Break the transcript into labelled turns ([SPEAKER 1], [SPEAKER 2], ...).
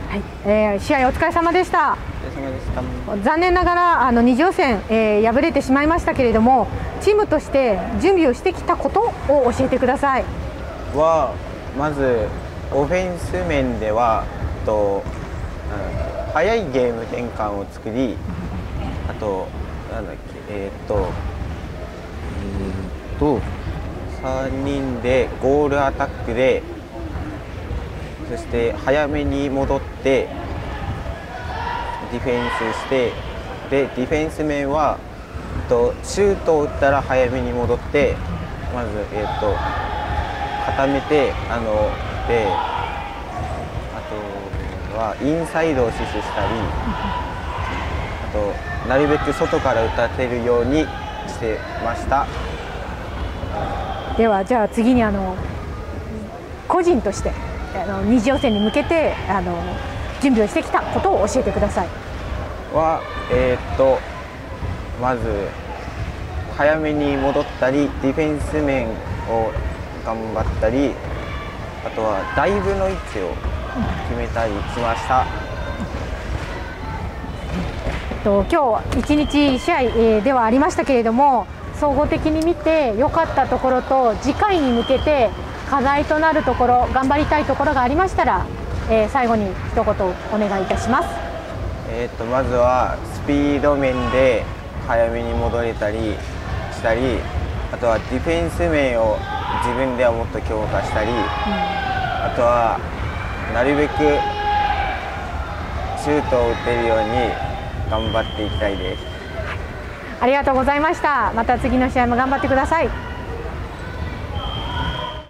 [SPEAKER 1] はい、試合お疲れ様でした。
[SPEAKER 2] お疲れ様でした。
[SPEAKER 1] 残念ながら2次予選、敗れてしまいましたけれども、チームとして準備をしてきたことを教えてください。
[SPEAKER 2] まずオフェンス面では早いゲーム転換を作り、あと3人でゴールアタックで、そして早めに戻ってディフェンスして、でディフェンス面はシュートを打ったら早めに戻って、まず固めて、であとはインサイドを死守したり、あとなるべく外から打たせるようにしてました。
[SPEAKER 1] ではじゃあ次に個人として二次予選に向けて準備をしてきたことを教えてください。
[SPEAKER 2] まず早めに戻ったり、ディフェンス面を頑張ったり、あとはダイブの位置を決めたりしました。
[SPEAKER 1] 今日一日試合ではありましたけれども、総合的に見て良かったところと、次回に向けて課題となるところ、頑張りたいところがありましたら、最後に一言お願いいたします。
[SPEAKER 2] まずはスピード面で早めに戻れたりしたり、あとはディフェンス面を自分ではもっと強化したり、あとはなるべくシュートを打てるように頑張っていきたいです。
[SPEAKER 1] ありがとうございました。また次の試合も頑張ってください。